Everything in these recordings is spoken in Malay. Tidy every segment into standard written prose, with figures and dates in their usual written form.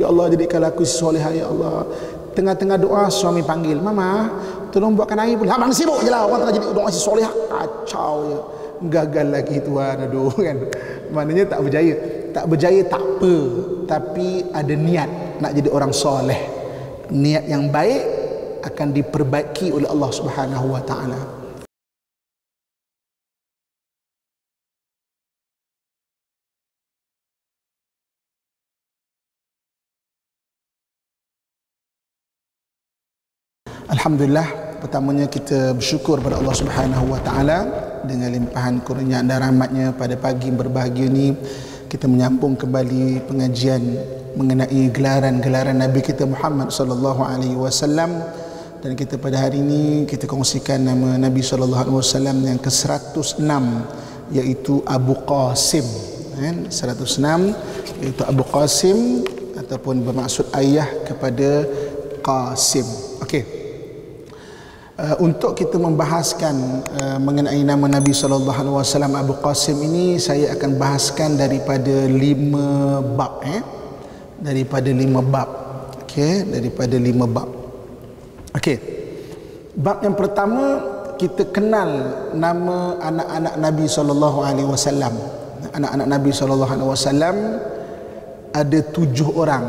Ya Allah, jadikanlah aku solehah ya Allah. Tengah-tengah doa suami panggil, "Mama, tolong buatkan air pula." Abang sibuk je lah, orang tengah jadi doa si solehah. Kacau je. Gagal lagi Tuhan, aduh kan. Maknanya tak berjaya. Tak berjaya tak apa, tapi ada niat nak jadi orang soleh. Niat yang baik akan diperbaiki oleh Allah Subhanahu wa taala. Alhamdulillah, pertamanya kita bersyukur kepada Allah Subhanahu wa taala dengan limpahan kurnia dan rahmatnya pada pagi berbahagia ini kita menyambung kembali pengajian mengenai gelaran-gelaran Nabi kita Muhammad sallallahu alaihi wasallam, dan kita pada hari ini kita kongsikan nama Nabi sallallahu alaihi wasallam yang ke-106 iaitu Abu Qasim. 106 iaitu Abu Qasim ataupun bermaksud ayah kepada Qasim. Okey. Untuk kita membahaskan mengenai nama Nabi sallallahu alaihi wasallam Abu Qasim ini, saya akan bahaskan daripada 5 bab daripada 5 bab. Okey, daripada 5 bab. Okey. Bab yang pertama, kita kenal nama anak-anak Nabi sallallahu alaihi wasallam. Anak-anak Nabi sallallahu alaihi wasallam ada 7 orang.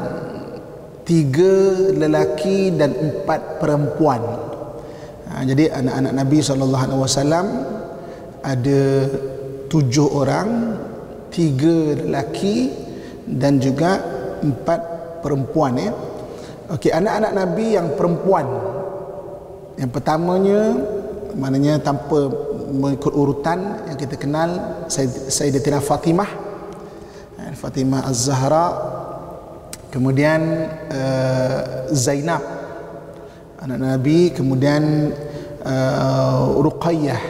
3 lelaki dan 4 perempuan. Jadi anak-anak Nabi SAW ada 7 orang, 3 lelaki dan juga 4 perempuan. Okey, anak-anak Nabi yang perempuan, yang pertamanya, maknanya tanpa mengikut urutan, yang kita kenal Sayyidatina Fatimah, Fatimah Az-Zahra, kemudian Zainab anak Nabi, kemudian Ruqayyah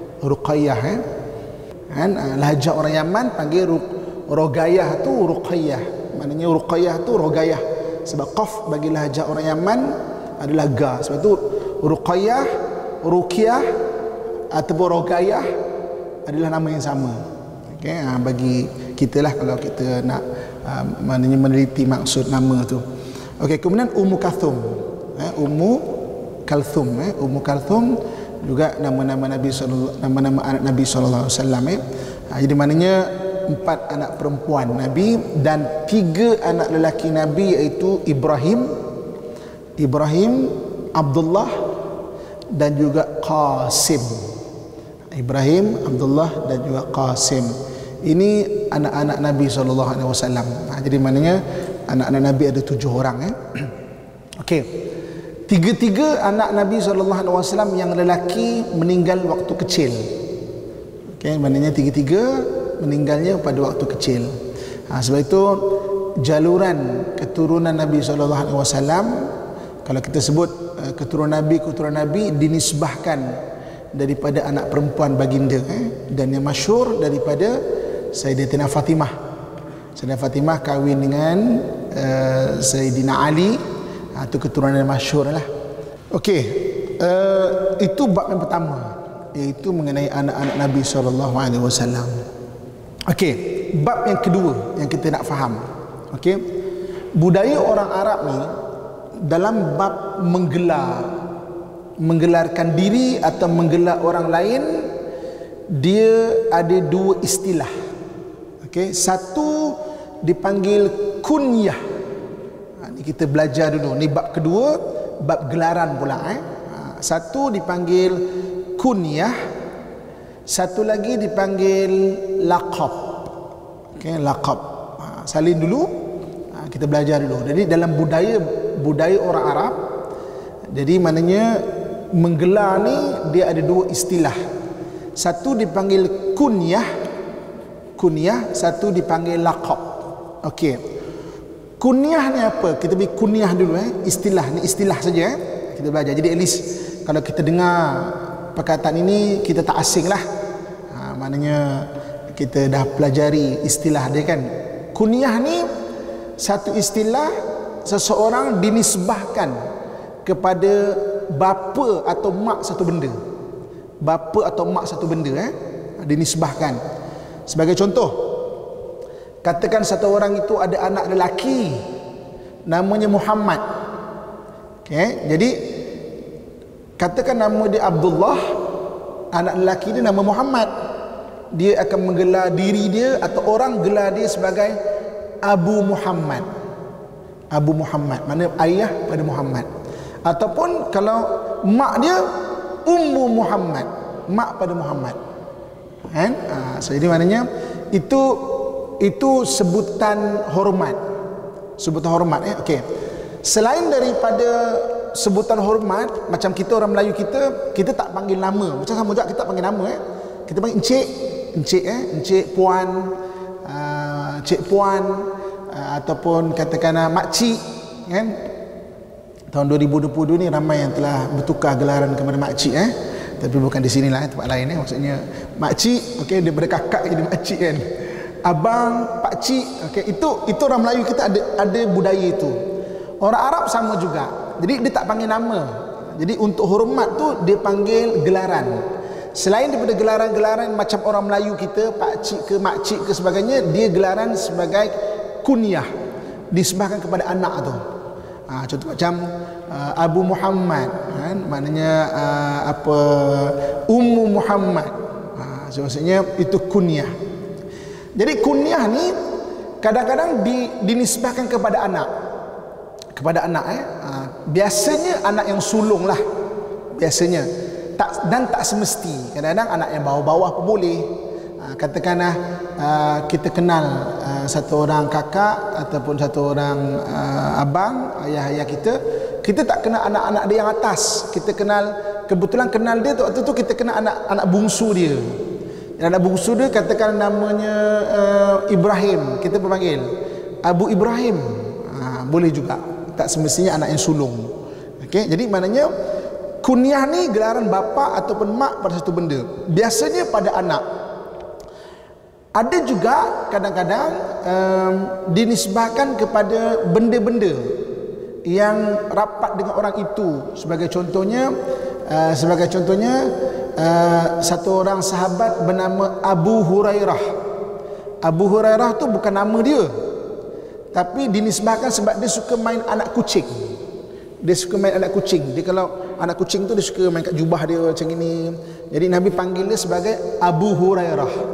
kan, lahjah orang Yaman panggil Rogayah tu Ruqayyah, maknanya Ruqayyah tu Rogayah, sebab qaf bagi lahjah orang Yaman adalah ga, sebab tu Ruqayyah, Ruqyah ataupun Rogayah adalah nama yang sama. Okey, bagi kita lah kalau kita nak maknanya meneliti maksud nama tu. Okey, kemudian Ummu Kalthum, Ummu Kalthum juga nama-nama Nabi sallallahu, nama-nama anak Nabi sallallahu alaihi wasallam. Jadi maknanya 4 anak perempuan Nabi dan 3 anak lelaki Nabi, iaitu Ibrahim, Abdullah dan juga Qasim. Ibrahim, Abdullah dan juga Qasim. Ini anak-anak Nabi sallallahu alaihi wasallam. Jadi maknanya anak-anak Nabi ada 7 orang. Okey. 3 anak Nabi sallallahu alaihi wasallam yang lelaki meninggal waktu kecil. Okey, maknanya 3 meninggalnya pada waktu kecil. Sebab itu jaluran keturunan Nabi sallallahu alaihi wasallam, kalau kita sebut keturunan Nabi dinisbahkan daripada anak perempuan baginda, dan yang masyhur daripada Sayyidatina Fatimah. Sayyidatina Fatimah kahwin dengan Sayyidina Ali. Itu keturunan yang masyhur lah. Okey, itu bab yang pertama, iaitu mengenai anak-anak Nabi SAW. Okey, bab yang kedua yang kita nak faham. Okey, budaya orang Arab ni dalam bab menggelarkan diri atau menggelar orang lain, dia ada 2 istilah. Okey, satu dipanggil kunyah. Ni kita belajar dulu, ni bab kedua, bab gelaran pula. Satu dipanggil kunyah, satu lagi dipanggil laqab. Okey, laqab. Salin dulu, kita belajar dulu. Jadi dalam budaya orang Arab, jadi maknanya menggelar ni dia ada 2 istilah. Satu dipanggil kunyah, satu dipanggil laqab. Okey. Kunyah ni apa? Kita beri kunyah dulu. Istilah ni istilah saja. Kita belajar. Jadi at least kalau kita dengar perkataan ini, kita tak asing lah. Maknanya kita dah pelajari istilah dia kan. Kunyah ni satu istilah seseorang dinisbahkan kepada bapa atau mak satu benda. Bapa atau mak satu benda dinisbahkan. Sebagai contoh, katakan satu orang itu ada anak lelaki, namanya Muhammad. Okey, jadi katakan nama dia Abdullah, anak lelaki dia nama Muhammad. Dia akan menggelar diri dia atau orang gelar dia sebagai Abu Muhammad. Abu Muhammad, mana ayah pada Muhammad. Ataupun kalau mak dia Ummu Muhammad, mak pada Muhammad. Kan? So jadi maknanya itu sebutan hormat. Sebutan hormat okey. Selain daripada sebutan hormat, macam kita orang Melayu kita tak panggil nama. Macam sama juga kita tak panggil nama Kita panggil encik puan, cik puan, ataupun katakanlah makcik kan. Tahun 2022 ni ramai yang telah bertukar gelaran kepada makcik tapi bukan di sinilah, tempat lain maksudnya makcik okey, daripada kakak jadi makcik kan, abang, pakcik okey, itu orang Melayu kita ada budaya itu. Orang Arab sama juga, jadi dia tak panggil nama. Jadi untuk hormat tu dia panggil gelaran. Selain daripada gelaran-gelaran macam orang Melayu kita, pakcik ke makcik ke sebagainya, dia gelaran sebagai kunyah, disebabkan kepada anak tu. Contoh macam Abu Muhammad kan, maknanya Ummu Muhammad. So, maksudnya itu kunyah. Jadi kunyah ni kadang-kadang dinisbahkan kepada anak. Biasanya anak yang sulung lah, biasanya tak semesti. Kadang-kadang anak yang bawah-bawah pun boleh. Katakanlah kita kenal satu orang kakak ataupun satu orang abang, ayah kita tak kenal anak-anak dia yang atas. Kita kebetulan kenal dia waktu tu, kita kenal anak bungsu dia. Anak bungsu dia katakan namanya Ibrahim, kita panggil Abu Ibrahim. Boleh juga, tak semestinya anak yang sulung. Okey, jadi maknanya kunyah ni gelaran bapa ataupun mak pada satu benda, biasanya pada anak. Ada juga kadang-kadang dinisbahkan kepada benda-benda yang rapat dengan orang itu. Sebagai contohnya satu orang sahabat bernama Abu Hurairah. Abu Hurairah tu bukan nama dia, tapi dinisbahkan sebab dia suka main anak kucing. Dia suka main anak kucing. Dia kalau anak kucing tu dia suka main kat jubah dia macam ini. Jadi Nabi panggil dia sebagai Abu Hurairah.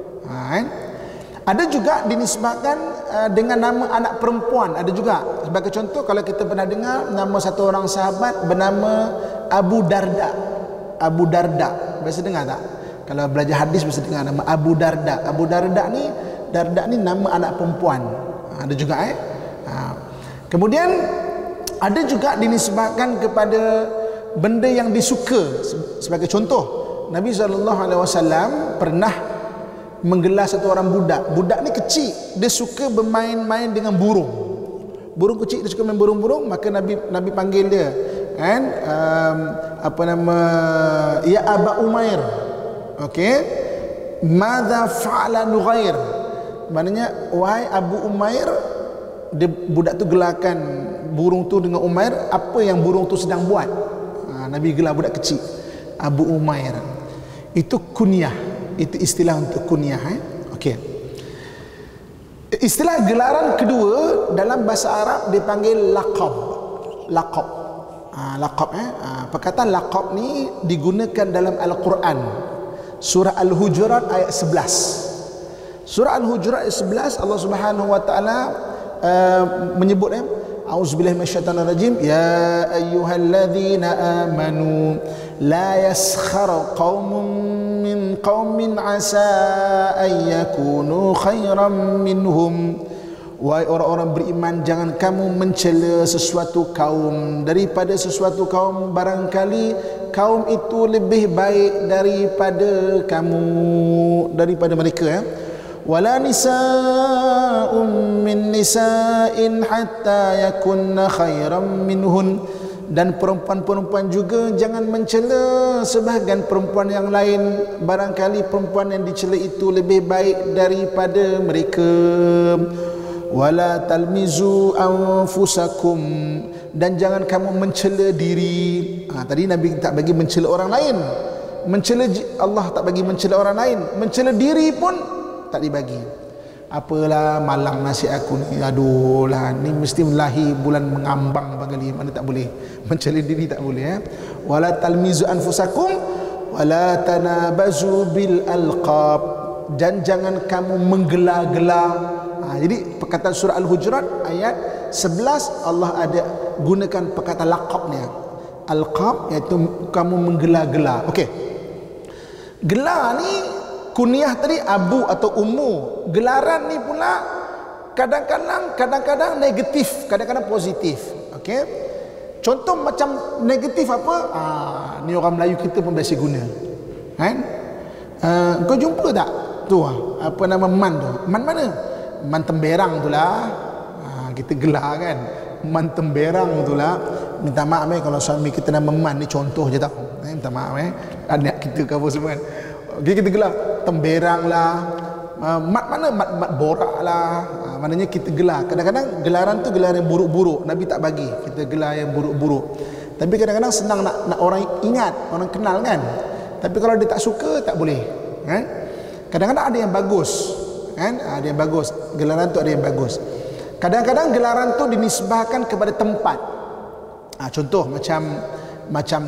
Ada juga dinisbahkan dengan nama anak perempuan. Ada juga. Sebagai contoh, kalau kita pernah dengar nama satu orang sahabat bernama Abu Darda. Abu Darda, biasa dengar tak? Kalau belajar hadis biasa dengar nama Abu Darda. Abu Darda ni nama anak perempuan. Ada juga Kemudian ada juga dinisbahkan kepada benda yang disuka. Sebagai contoh, Nabi SAW pernah menggelar satu orang budak. Budak ni kecil, dia suka bermain-main dengan burung. Burung kecil, dia suka main burung-burung. Maka Nabi panggil dia kan, ya Aba Umair. Okey, madza fa'ala Nughair, maknanya wahai Abu Umair. Dia budak tu gelarkan burung tu dengan Umair, apa yang burung tu sedang buat. Nabi gelar budak kecil Abu Umair. Itu kunyah. Itu istilah untuk kunyah. Okey. Istilah gelaran kedua dalam bahasa Arab dipanggil laqab. Laqab. Perkataan laqab ni digunakan dalam Al-Quran. Surah Al-Hujurat ayat 11. Surah Al-Hujurat ayat 11, Allah Subhanahu wa taala menyebut A'udzubillahi minasyaitanir rajim, ya ayyuhalladzina amanu la yaskhar qaumun min qaumin asa ay yakunu khairan minhum. Wahai orang-orang beriman, jangan kamu mencela sesuatu kaum daripada sesuatu kaum, barangkali kaum itu lebih baik daripada kamu, daripada mereka. Wala nisa'un min nisa'in hatta yakunna khairan minhun. Dan perempuan-perempuan juga jangan mencela sebahagian perempuan yang lain, barangkali perempuan yang dicela itu lebih baik daripada mereka. Wala talmizu anfusakum, dan jangan kamu mencela diri. Tadi Nabi tak bagi mencela orang lain, mencela Allah tak bagi mencela orang lain, mencela diri pun tak dibagi. apalah malang nasib aku ni, aduh lah, ni mesti lahir bulan mengambang bagi mana tak boleh, mencela diri tak boleh. Wala talmizu anfusakum wala tanabazu bil alqab, dan jangan kamu menggelar-gelar. Jadi perkataan surah Al-Hujurat ayat 11 Allah ada gunakan perkataan laqabnya, alqab, iaitu kamu menggelar-gelar. Okey, gelar ni kunyah tadi abu atau ummu, gelaran ni pula kadang-kadang negatif, kadang-kadang positif. Okey, contoh macam negatif apa? Ni orang Melayu kita pun biasa guna, kan? Kau jumpa tak tu apa nama man tu? Man mana? Man temberang tu lah. Kita gelar kan, man temberang tu lah. Minta maaf kalau suami kita nama man ni, contoh je tau. Minta maaf anak kita cover semua kan. Okay, kita gelar temberang lah, mat mana, mat borak lah. Maknanya kita gelar. Kadang-kadang gelaran tu gelaran yang buruk-buruk, Nabi tak bagi kita gelar yang buruk-buruk. Tapi kadang-kadang senang nak orang ingat, orang kenal kan. Tapi kalau dia tak suka, tak boleh, kan? Kadang-kadang ada yang bagus, kan? Ada yang bagus, gelaran tu ada yang bagus. Kadang-kadang gelaran tu dinisbahkan kepada tempat. Contoh macam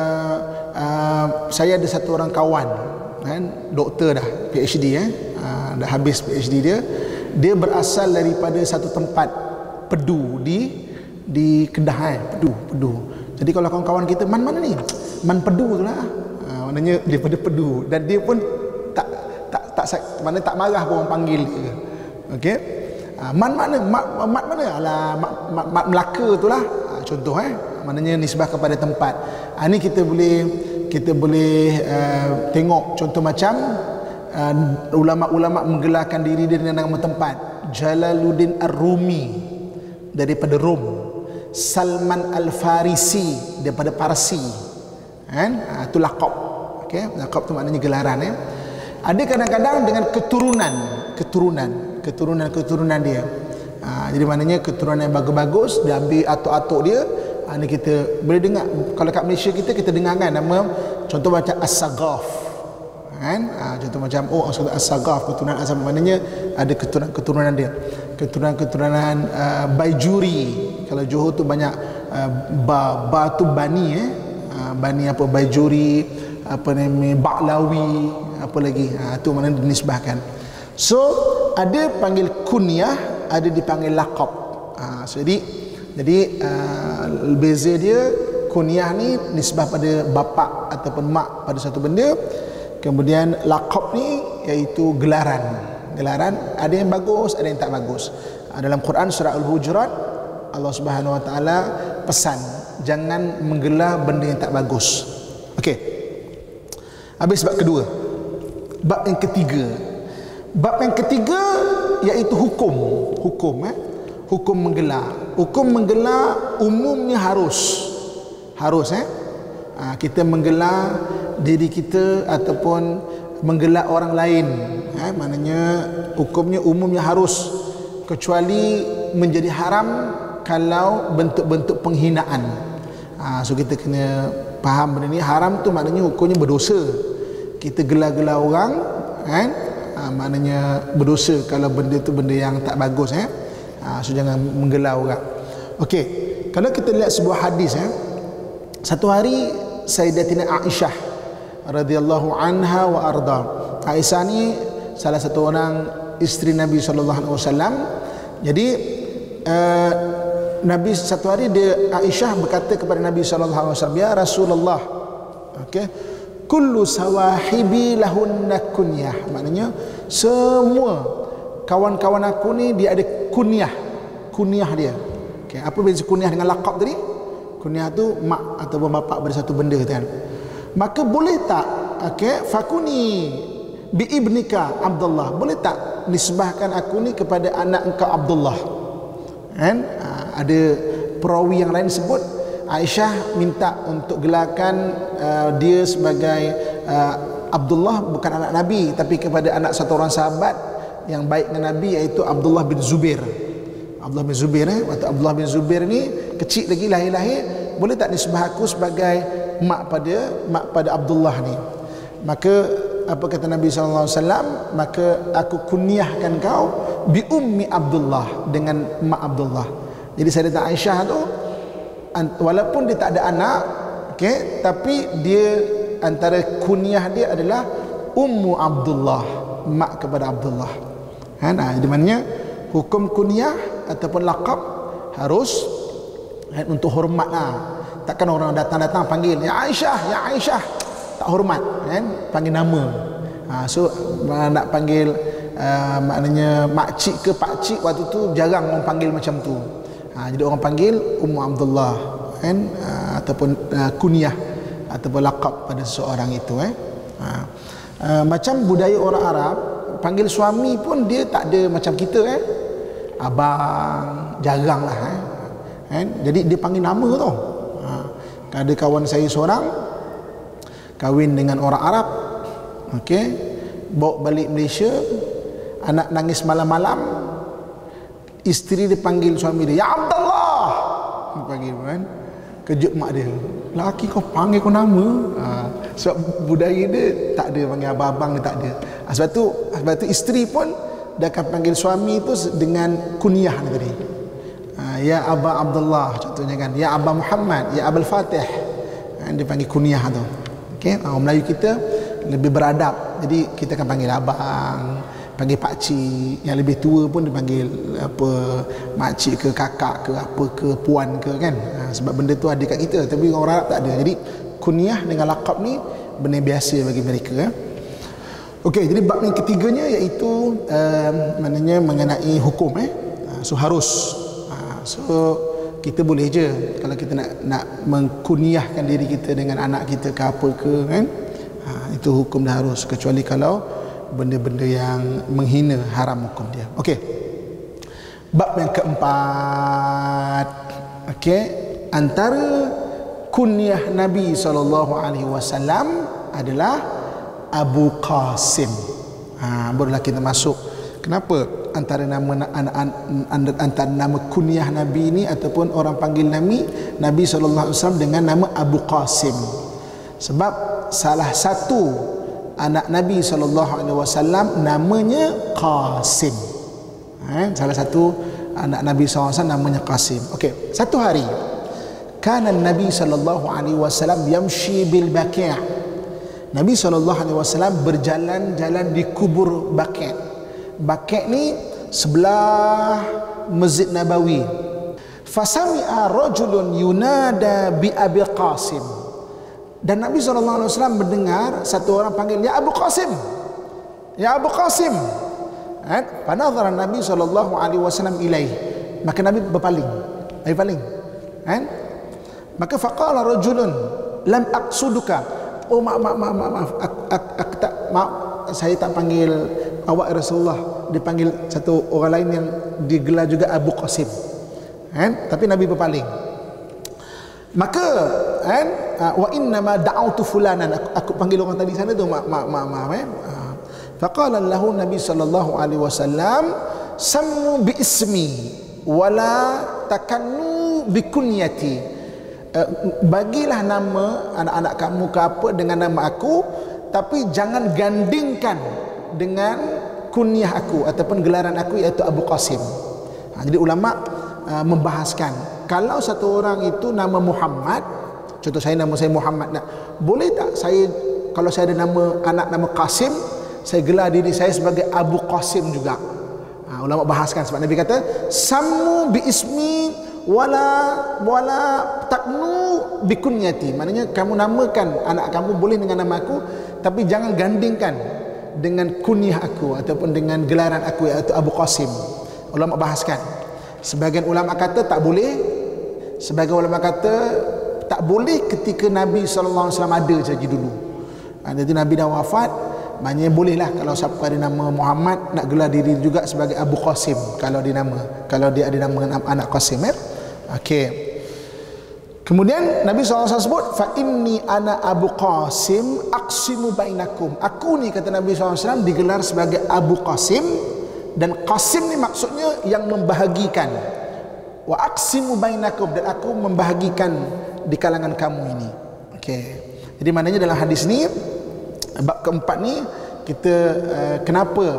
saya ada satu orang kawan, kan, doktor dah, PhD, dah habis PhD dia berasal daripada satu tempat Pedu di Kedah, Pedu. Jadi kalau kawan-kawan kita, man mana ni? Man Pedu tu lah. Maknanya daripada Pedu, dan dia pun tak marah pun orang panggil dia. Okey. Man mana? Mat mana? Alah, mat Melaka tu lah. Contoh maknanya nisbah kepada tempat. Ini kita boleh tengok contoh macam ulama-ulama menggelarkan diri dia dengan nama tempat. Jalaluddin Ar-Rumi daripada Rom, Salman Al-Farisi daripada Parsi, kan? Itu laqab. Okey, laqab tu maknanya gelaran. Ada kadang-kadang dengan keturunan dia. Jadi maknanya keturunan yang bagus-bagus, dia ambil atuk-atuk dia. Ini kita boleh dengar, kalau kat Malaysia kita dengar kan nama, contoh macam As-Saghaf, kan? Contoh macam As-Saghaf, keturunan As-Saghaf, maknanya ada keturunan dia. Keturunan Baijuri. Kalau Johor tu banyak ba tu Bani, Bani apa, Baijuri, apa namanya, Ba'lawi, apa lagi, tu maknanya dinisbahkan. So ada panggil kunyah, ada dipanggil laqab. Jadi beza dia, kunyah ni nisbah pada bapa ataupun mak pada satu benda. Kemudian laqab ni iaitu gelaran. Ada yang bagus, ada yang tak bagus. Dalam Quran surah Al-Hujurat, Allah Subhanahu Wa Taala pesan jangan menggelar benda yang tak bagus. Okey. Habis bab kedua. Bab yang ketiga iaitu hukum menggelar. Hukum menggelar umumnya harus kita menggelar diri kita ataupun menggelar orang lain, maknanya hukumnya umumnya harus, kecuali menjadi haram kalau bentuk-bentuk penghinaan. So kita kena faham benda ni. Haram tu maknanya hukumnya berdosa. Kita gelar-gelar orang, kan? Maknanya berdosa kalau benda tu benda yang tak bagus. So jangan menggelar orang. Okey, kalau kita lihat sebuah hadis, satu hari Sayyidatina Aisyah radhiyallahu anha wa arda. Aisyah ni salah satu orang isteri Nabi sallallahu alaihi wasallam. Jadi Nabi satu hari Aisyah berkata kepada Nabi sallallahu alaihi wasallam, "Ya Rasulullah, okey, kullu sawahibi lahunna kunyah." Maknanya semua kawan-kawan aku ni dia ada kunyah dia. Okey, apa beza kunyah dengan laqab tadi? Kunyah tu mak atau bapa pada satu benda kan. Maka boleh tak, okey, fakuni bi ibnika Abdullah, boleh tak nisbahkan aku ni kepada anak engkau Abdullah? Kan? Ada perawi yang lain sebut Aisyah minta untuk gelarkan dia sebagai Abdullah, bukan anak Nabi, tapi kepada anak satu orang sahabat yang baik dengan Nabi, iaitu Abdullah bin Zubair. Waktu Abdullah bin Zubair ni kecil lagi, lahir-lahir, boleh tak nisbah aku sebagai mak pada Abdullah ni? Maka apa kata Nabi SAW? Maka aku kunyahkan kau bi ummi Abdullah, dengan mak Abdullah. Jadi Sayyidatina Aisyah tu walaupun dia tak ada anak, okey, tapi dia antara kunyah dia adalah Ummu Abdullah, mak kepada Abdullah. Nah, di mana hukum kunyah ataupun laqab harus untuk hormat lah. Takkan orang datang-datang panggil ya Aisyah, tak hormat kan, panggil nama. So nak panggil maknanya makcik ke pakcik, waktu tu jarang orang panggil macam tu. Jadi orang panggil Ummu Abdullah kan, ataupun kunyah ataupun laqab pada seseorang itu. Macam budaya orang Arab, panggil suami pun dia tak ada macam kita abang, jarang lah kan. Jadi dia panggil nama tu. Ada kawan saya seorang kahwin dengan orang Arab, okey, bawa balik Malaysia, anak nangis malam-malam, isteri dia panggil suami dia, ya Abdullah, dia panggil kan. Kejut mak dia, laki kau panggil kau nama. Sebab budaya dia tak ada panggil abang-abang, dia tak ada. Sebab tu isteri pun dia akan panggil suami tu dengan kunyah dia tadi. Ya Aba Abdullah contohnya kan, ya Aba Muhammad, ya Abul Fatih, dia panggil kunyah tu. Okey, orang Melayu kita lebih beradab, jadi kita akan panggil abang, panggil pakcik, yang lebih tua pun dipanggil apa, makcik ke kakak ke apa ke puan ke kan. Sebab benda tu ada kat kita, tapi orang Arab tak ada. Jadi kunyah dengan laqab ni benda biasa bagi mereka. Okey, jadi bab yang ketiganya iaitu maknanya mengenai hukum. So harus, so kita boleh je kalau kita nak mengkunyahkan diri kita dengan anak kita ke apa ke kan, itu hukum dah harus, kecuali kalau benda-benda yang menghina, haram hukum dia. Okey, bab yang keempat. Okey, antara kunyah Nabi SAW adalah Abu Qasim. Barulah kita masuk kenapa antara nama kunyah Nabi ini ataupun orang panggil Nabi SAW dengan nama Abu Qasim. Sebab salah satu anak Nabi SAW namanya Qasim. Salah satu anak Nabi SAW namanya Qasim. Okey, satu hari kana Nabi SAW yamshi bil Baqi'. Nabi SAW berjalan-jalan di kubur Baqi'. Baqi' ni sebelah Masjid Nabawi. Fasami'a rajulun yunada bi Abi Qasim. Dan Nabi SAW mendengar satu orang panggil, ya Abu Qasim, ya Abu Qasim. Panadhara Nabi SAW ilaih. Maka Nabi berpaling, maka faqala rajulun lam aqsuduka. Oh maaf, saya tak panggil awak Rasulullah. Dia panggil satu orang lain yang digelar juga Abu Qasim. Tapi Nabi berpaling. Maka wa inna ma da'autu fulanan, aku panggil orang tadi sana tu maaf. Faqala lahu Nabi sallallahu alaihi wasallam sammu bi ismi wala takannu bi kunyati. Bagilah nama anak-anak kamu ke apa dengan nama aku, tapi jangan gandingkan dengan kunyah aku ataupun gelaran aku iaitu Abu Qasim. Jadi ulama membahaskan, kalau satu orang itu nama Muhammad, contoh nama saya Muhammad, boleh tak saya, kalau saya ada anak nama Qasim, saya gelar diri saya sebagai Abu Qasim juga? Ulama bahaskan, sebab Nabi kata sammu bi ismi wala taknu bi kunyati. Maknanya kamu namakan anak kamu boleh dengan nama aku, tapi jangan gandingkan dengan kunyah aku ataupun dengan gelaran aku iaitu Abu Qasim. Ulama bahaskan, sebagian ulama kata tak boleh, sebagian ulama kata tak boleh ketika Nabi SAW ada saja dulu. Jadi Nabi dah wafat, maknanya bolehlah kalau siapa ada nama Muhammad nak gelar diri juga sebagai Abu Qasim kalau dia ada nama anak Qasim. Okey. Kemudian Nabi SAW sebut, fa inni ana Abu Qasim aqsimu bainakum. Aku ni, kata Nabi SAW, digelar sebagai Abu Qasim, dan Qasim ni maksudnya yang membahagikan. Wa aqsimu bainakum, dan aku membahagikan di kalangan kamu ini. Okey. Jadi maknanya dalam hadis ni, bab keempat ni, kita kenapa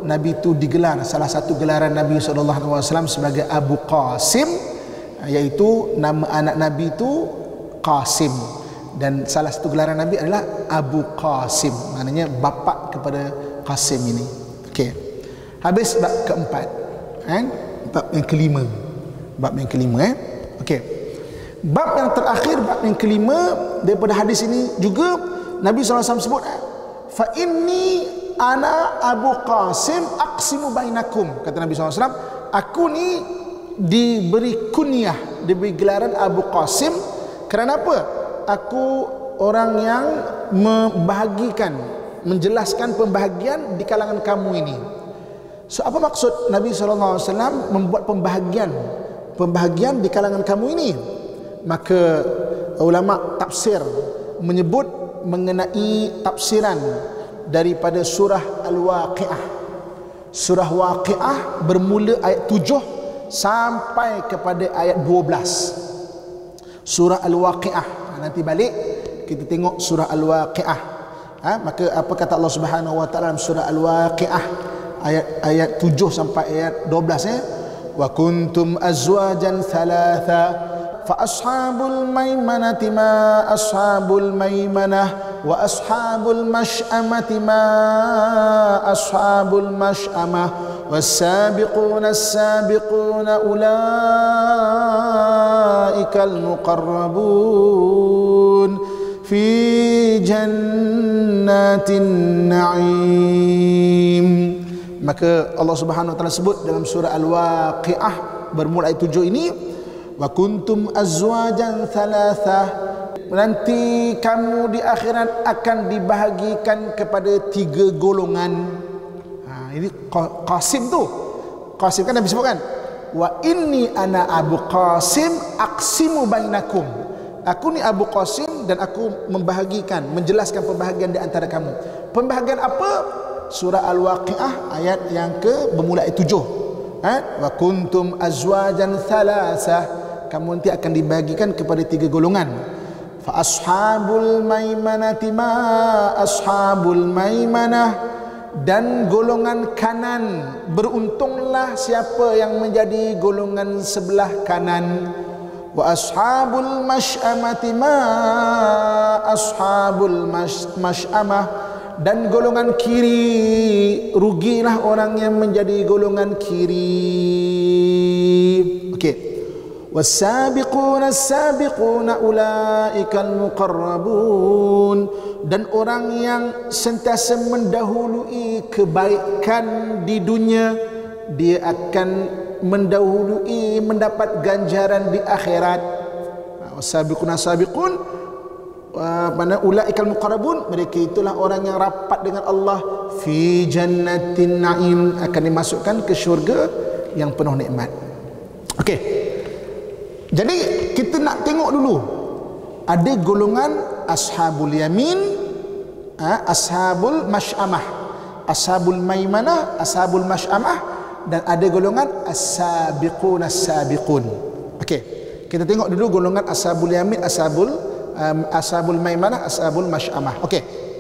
Nabi itu digelar, salah satu gelaran Nabi SAW sebagai Abu Qasim, iaitu nama anak Nabi itu Qasim, dan salah satu gelaran Nabi adalah Abu Qasim, maknanya bapa kepada Qasim ini. Okey. Habis bab keempat, kan? Bab yang kelima. Bab yang kelima, Okey. Bab yang terakhir, bab yang kelima daripada hadis ini juga Nabi SAW sebut, fa inni ana Abu Qasim aqsimu bainakum. Kata Nabi SAW, aku ni diberi kunyah, diberi gelaran Abu Qasim kerana apa? Aku orang yang membahagikan, menjelaskan pembahagian di kalangan kamu ini. So apa maksud Nabi SAW membuat pembahagian di kalangan kamu ini? Maka ulama tafsir menyebut mengenai tafsiran daripada surah Al-Waqi'ah. Surah Waqi'ah bermula ayat 7 sampai kepada ayat 12. Surah Al-Waqi'ah. Nanti balik kita tengok surah Al-Waqi'ah. Maka apa kata Allah Subhanahu wa taala dalam surah Al-Waqi'ah ayat 7 sampai ayat 12, wa kuntum azwajan thalatha fa ashabul maimanati ma ashabul maimanah wa ashabul mash'amati ma ashabul mash'amah was-sabiquna as-sabiquna ulaikal muqarrabun fi jannatin na'im. Maka Allah Subhanahu wa taala sebut dalam surah Al-Waqi'ah bermula ayat 7 ini, wa kuntum azwajan thalathah, nanti kamu di akhirat akan dibahagikan kepada 3 golongan. Ini Qasim tu. Qasim kan Nabi sebut kan, wa inni ana Abu Qasim aqsimu bainakum. Aku ni Abu Qasim dan aku membahagikan, menjelaskan pembahagian di antara kamu. Pembahagian apa? Surah Al-Waqi'ah ayat yang bermula ayat 7. Wa kuntum azwajan thalathah, kamu nanti akan dibagikan kepada 3 golongan. Fa ashabul maimanati ma ashabul maimanah, dan golongan kanan, beruntunglah siapa yang menjadi golongan sebelah kanan. Wa ashabul mash'amati ma ashabul mash'amah, dan golongan kiri, rugilah orang yang menjadi golongan kiri. Okey. Was-sabiquna as-sabiquna ulaikal muqarrabun, dan orang yang sentiasa mendahului kebaikan di dunia, dia akan mendahului mendapat ganjaran di akhirat. Was-sabiquna as-sabiqun, mana ulaikal muqarrabun, mereka itulah orang yang rapat dengan Allah, fi jannatin na'im, akan dimasukkan ke syurga yang penuh nikmat. Okey. Jadi kita nak tengok dulu, ada golongan ashabul yamin, ashabul mash'amah, ashabul maimanah, ashabul mash'amah, dan ada golongan as-sabiqun as-sabiqun. Okey, kita tengok dulu golongan ashabul yamin, ashabul maimanah, ashabul mash'amah. Okey,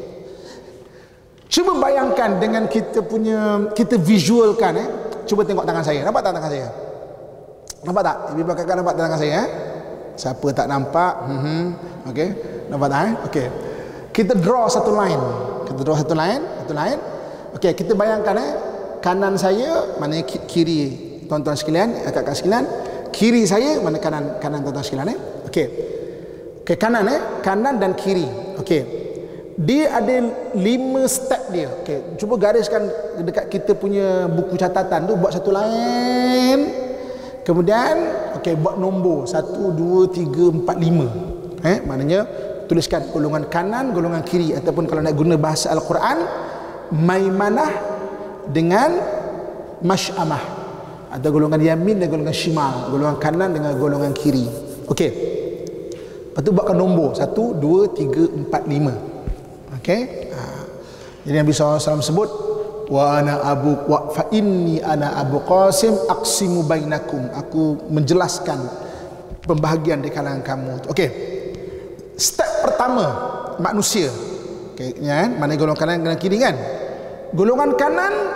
cuba bayangkan dengan kita visualkan. Cuba tengok tangan saya. Nampak tak tangan saya? Nampak tak? Ibu kakak nampak tangan saya? Siapa tak nampak? Okey, nampak tak? Okey, kita draw satu line. Satu line. Okey, kita bayangkan kanan saya, mana kiri tuan-tuan sekalian, kakak-kakak sekalian. Kiri saya, mana kanan tuan-tuan sekalian. Okey. Okey, kanan dan kiri. Okey. Dia ada 5 step dia. Okey, cuba gariskan dekat kita punya buku catatan tu, buat satu line. Kemudian buat nombor 1, 2, 3, 4, 5. Maknanya tuliskan golongan kanan, golongan kiri, ataupun kalau nak guna bahasa Al-Quran, maimanah dengan mash'amah, atau golongan yamin dan golongan shimal, golongan kanan dengan golongan kiri. Okey. Lepas tu buatkan nombor 1, 2, 3, 4, 5. Okey. Jadi Nabi SAW sebut, wa fa inni ana Abu Qasim aqsimu bainakum, aku menjelaskan pembahagian di kalangan kamu. Okey. Step pertama manusia. Okey, ya, mana golongan kanan dan kiri kan? Golongan kanan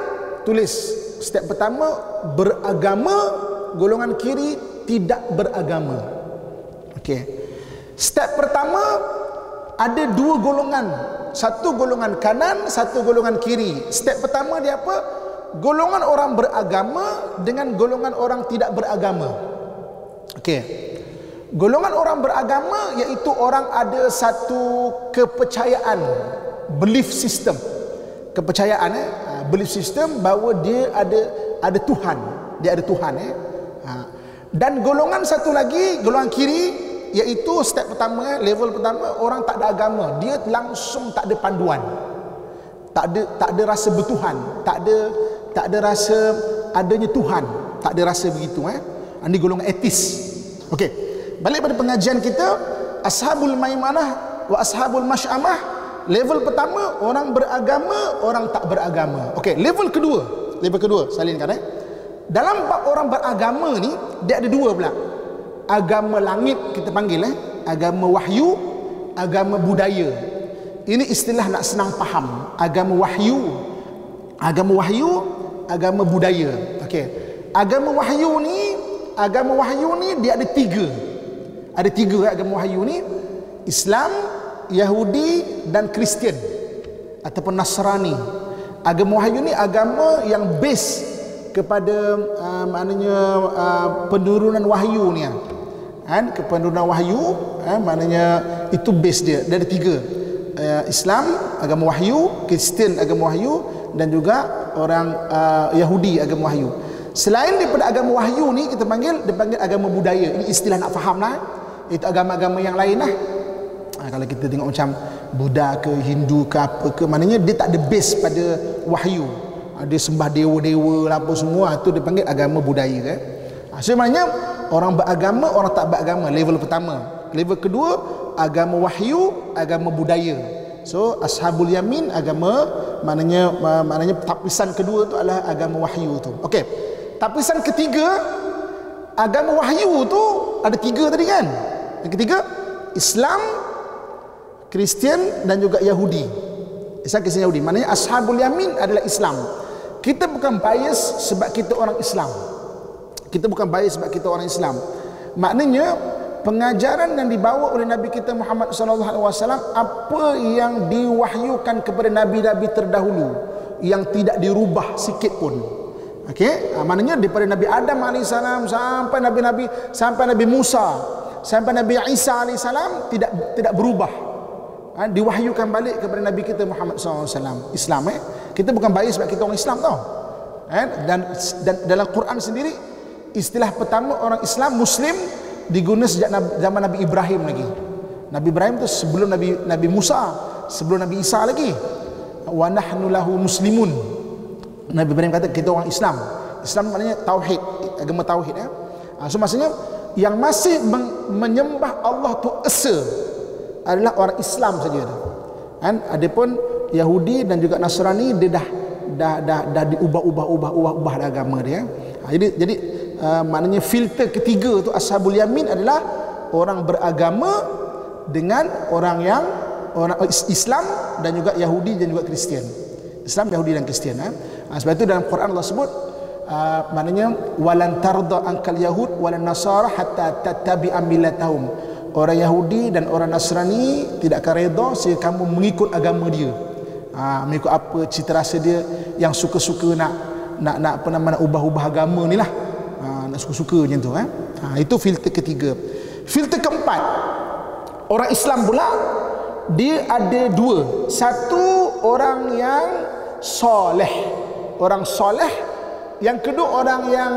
tulis step pertama beragama, golongan kiri tidak beragama. Okey. Step pertama ada dua golongan, satu golongan kanan, satu golongan kiri. Step pertama dia apa? Golongan orang beragama dengan golongan orang tidak beragama. Okey. Golongan orang beragama iaitu orang ada satu kepercayaan, belief system. Kepercayaan belief system bahawa dia ada Tuhan, dia ada Tuhan Dan golongan satu lagi, golongan kiri, iaitu step pertama, level pertama, orang tak ada agama, dia langsung tak ada panduan, tak ada rasa bertuhan, tak ada rasa adanya Tuhan, tak ada rasa begitu. Ini golongan etis. Okey, balik pada pengajian kita, ashabul maimanah wa ashabul masy'amah. Level pertama orang beragama, orang tak beragama. Okey, level kedua salinkan dalam bab orang beragama ni dia ada dua pula. Agama langit kita panggil agama wahyu, agama budaya. Ini istilah nak senang faham. Agama wahyu, agama budaya. Okey. Agama wahyu ni dia ada tiga. Ada tiga agama wahyu ni: Islam, Yahudi dan Kristian ataupun Nasrani. Agama wahyu ni agama yang base kepada penurunan wahyu ni penurunan wahyu maknanya itu base dia ada tiga. Islam agama wahyu, Kristian agama wahyu, dan juga orang Yahudi agama wahyu. Selain daripada agama wahyu ni kita dipanggil agama budaya. Ini istilah nak faham itu agama-agama yang lain kalau kita tengok macam Buddha ke Hindu ke apa ke, maknanya dia tak ada base pada wahyu. Dia sembah dewa-dewa apa semua, itu dipanggil agama budaya so maknanya orang beragama, orang tak beragama, level pertama. Level kedua agama wahyu, agama budaya. So ashabul yamin agama, maknanya tapisan kedua tu adalah agama wahyu tu. Okey, tapisan ketiga agama wahyu tu ada tiga tadi kan. Yang ketiga Islam, Kristian dan juga Yahudi. Islam, Kristian, Yahudi. Maknanya ashabul yamin adalah Islam. Kita bukan bias sebab kita orang Islam. Maknanya pengajaran yang dibawa oleh Nabi kita Muhammad sallallahu alaihi wasallam, apa yang diwahyukan kepada nabi-nabi terdahulu yang tidak dirubah sikit pun. Okey, maknanya daripada Nabi Adam alaihissalam sampai Nabi Musa, sampai Nabi Isa alaihissalam tidak berubah. Diwahyukan balik kepada Nabi kita Muhammad SAW. Islam kita bukan bias sebab kita orang Islam tau. Dan dalam Quran sendiri istilah pertama orang Islam Muslim diguna sejak zaman Nabi Ibrahim lagi. Nabi Ibrahim tu sebelum Nabi Musa, sebelum Nabi Isa lagi. Wa nahnu lahu muslimun. Nabi Ibrahim kata kita orang Islam. Islam maknanya tauhid, agama tauhid So maksudnya yang masih menyembah Allah tu esa adalah orang Islam saja. Adapun Yahudi dan juga Nasrani dia dah diubah agama dia. Jadi maknanya filter ketiga tu ashabul yamin adalah orang beragama dengan orang Islam dan juga Yahudi dan juga Kristian. Islam, Yahudi dan Kristian. Sebab itu dalam Quran Allah sebut maknanya walan tarda ankal yahud walan nasara hatta tattabi'a millatahum. Orang Yahudi dan orang Nasrani tidak akan redha sehingga kamu mengikut agama dia. Mengikut apa cita rasa dia yang suka-suka nak ubah-ubah agama ni lah. Nak suka-suka macam tu itu filter ketiga. Filter keempat, orang Islam pula dia ada dua. Satu orang yang soleh, orang soleh. Yang kedua orang yang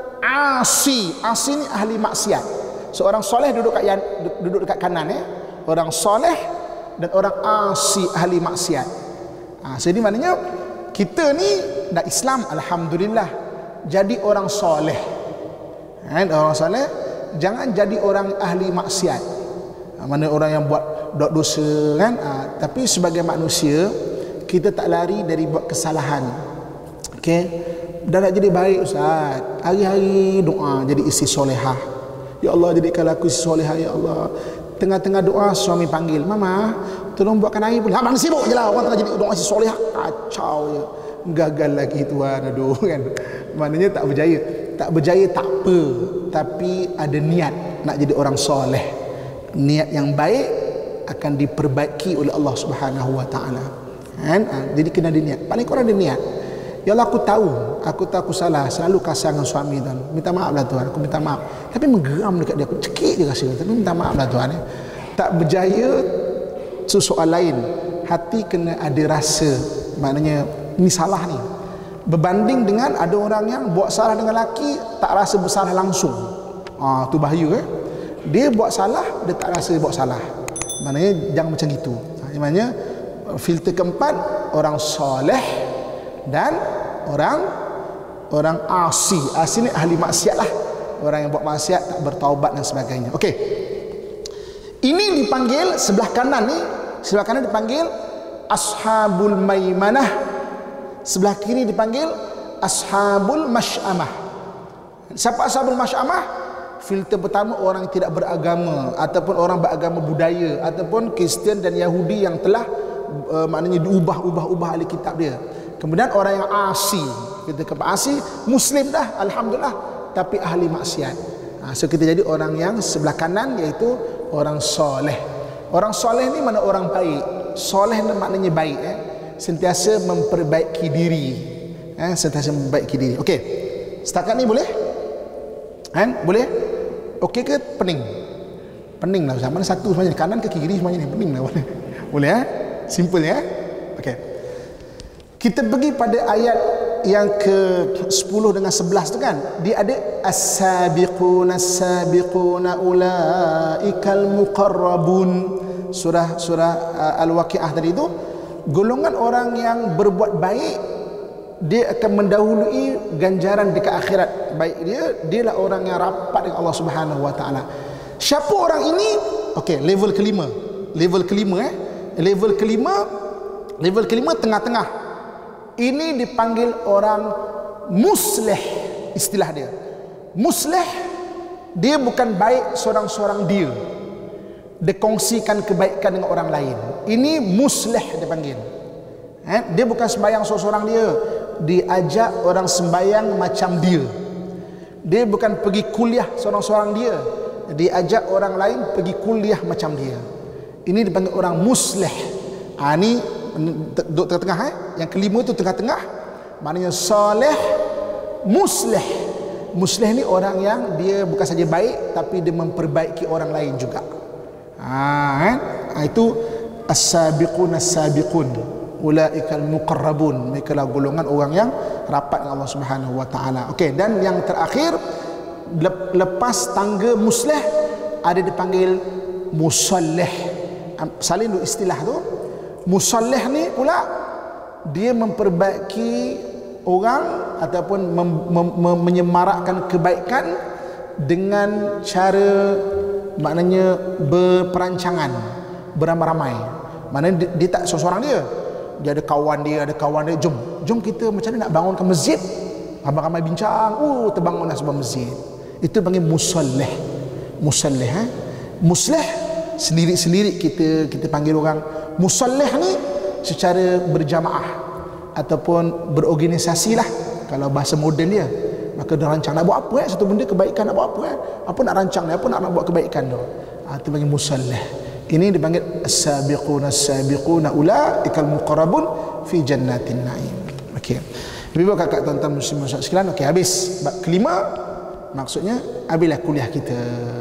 asi. Asi ni ahli maksiat. Seorang soleh duduk dekat kanan orang soleh dan orang asi ahli maksiat. Jadi maknanya kita ni dah Islam, alhamdulillah, jadi orang soleh. Orang soleh jangan jadi orang ahli maksiat. Mana orang yang buat dosa tapi sebagai manusia kita tak lari dari buat kesalahan. Okey, dah nak jadi baik Ustaz, hari-hari doa jadi isteri solehah. Ya Allah, jadikanlah aku solehah ya Allah. Tengah-tengah doa suami panggil, "Mama, tolong buatkan air pula." Abang sibuk je lah, orang tengah jadi doa si solehah, kacau je. gagal lagi Tuhan, aduh kan. Maknanya tak berjaya. Tak berjaya tak apa, tapi ada niat nak jadi orang soleh. Niat yang baik akan diperbaiki oleh Allah Subhanahu wa taala. Kan? Jadi kena ada niat. Paling kurang ada niat. Ya Allah, aku tahu aku salah, selalu kasar dengan suami Tuhan. Minta maaf lah Tuhan, aku minta maaf. Tapi menggeram dekat dia, aku cekik dia rasa. Tapi minta maaf lah Tuhan. Tak berjaya itu soal lain. Hati kena ada rasa, maknanya ini salah ni. Berbanding dengan ada orang yang buat salah dengan laki tak rasa bersalah langsung. Tu bahaya. Dia buat salah, dia tak rasa dia buat salah. Maknanya jangan macam gitu. Maknanya filter keempat, orang soleh dan orang asi. Asi ni ahli maksiat lah. Orang yang buat maksiat tak bertaubat dan sebagainya. Okey. Ini dipanggil sebelah kanan ni, sebelah kanan dipanggil ashabul maimanah. Sebelah kiri dipanggil ashabul masy'amah. Siapa ashabul masy'amah? Filter pertama orang yang tidak beragama ataupun orang beragama budaya ataupun Kristian dan Yahudi yang telah maknanya diubah ahli kitab dia. Kemudian orang yang asi, kita ke asi, muslim dah alhamdulillah tapi ahli maksiat. So kita jadi orang yang sebelah kanan, iaitu orang soleh. Orang soleh ni mana orang baik. Soleh ni maknanya baik, sentiasa memperbaiki diri, sentiasa memperbaiki diri. Okey, setakat ni boleh? Boleh? Okey ke pening? Pening lah. Mana satu semuanya, kanan ke kiri semuanya ni, pening lah. Boleh? Simple ya. Okey, kita pergi pada ayat yang ke-10 dengan 11 tu kan, dia ada as-sabiquna as-sabiquna ulaikal muqarrabun. Surah Al-Waqiah tadi itu, golongan orang yang berbuat baik dia akan mendahului ganjaran dekat akhirat. Baik dialah orang yang rapat dengan Allah Subhanahu wa taala. Siapa orang ini? Okey, level kelima. Level kelima tengah-tengah. Ini dipanggil orang muslih. Istilah dia muslih, dia bukan baik seorang-seorang dia kongsikan kebaikan dengan orang lain. Ini muslih dia panggil. Dia bukan sembahyang seorang-seorang dia ajak orang sembahyang macam dia. Dia bukan pergi kuliah seorang-seorang dia ajak orang lain pergi kuliah macam dia. Ini dipanggil orang muslih. Ini duduk tengah-tengah. Yang kelima itu tengah-tengah, maknanya soleh, muslih. Muslih ni orang yang dia bukan saja baik tapi dia memperbaiki orang lain juga. Itu as-sabiqun as-sabiqun ulaikal muqarrabun. Mereka lah golongan orang yang rapat dengan Allah Subhanahu wa taala. Okey, dan yang terakhir lepas tangga muslih ada dipanggil musallih. Salin dulu istilah tu. Musallih ni pula dia memperbaiki orang ataupun menyemarakkan kebaikan dengan cara, maknanya berperancangan, beramai-ramai. Maknanya dia tak seorang dia ada kawan dia, jom kita macam mana nak bangunkan masjid. Ramai-ramai bincang, terbangunlah sebuah masjid. Itu panggil musallih. Muslih sendiri-sendiri kita panggil orang. Musallih ni secara berjamaah ataupun berorganisasi lah kalau bahasa moden dia. Maka dia rancang nak buat apa, satu benda kebaikan nak buat apa nak rancang dia, apa nak buat kebaikan tu. Itu panggil musallih. Ini dipanggil as-sabiquna as-sabiquna ulaikal muqarrabun fi jannatin na'im. Okey. Ibu kakak tuan-tuan muslim sekalian, okey, habis bab kelima. Maksudnya habislah kuliah kita.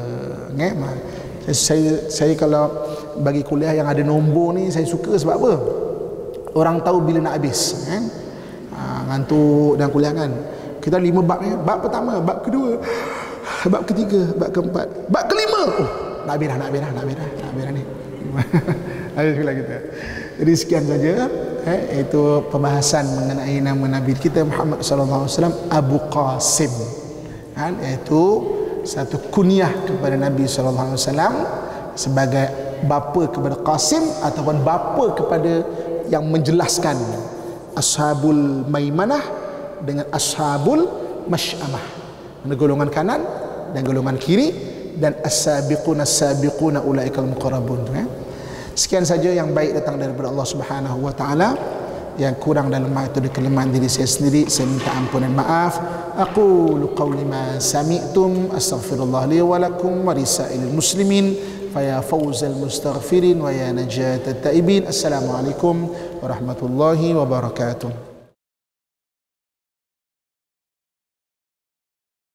Saya kalau bagi kuliah yang ada nombor ni saya suka sebab apa? Orang tahu bila nak habis, ngantuk dan kuliah kan. Kita 5 bab ni. Bab pertama, bab kedua, bab ketiga, bab keempat, bab kelima. Nak habis ni. Habis kuliah kita. Jadi sekian saja itu pembahasan mengenai nama Nabi kita Muhammad sallallahu alaihi wasallam, Abu Qasim. Iaitu satu kunyah kepada Nabi sallallahu alaihi wasallam sebagai bapa kepada Qasim ataupun bapa kepada yang menjelaskan ashabul maimanah dengan ashabul masy'amah. Golongan kanan dan golongan kiri, dan as-sabiquna as-sabiquna ulaikal muqarrabun. Sekian saja yang baik datang daripada Allah Subhanahu wa taala. Yang kurang dan lemah itu adalah kelemahan diri saya sendiri. Saya minta ampun dan maaf. Aqulu qawli ma sami'tum astaghfirullah li wa lakum wa lisairil muslimin faya fawzal mustaghfirin wa ya najatat taibin. Assalamualaikum warahmatullahi wabarakatuh.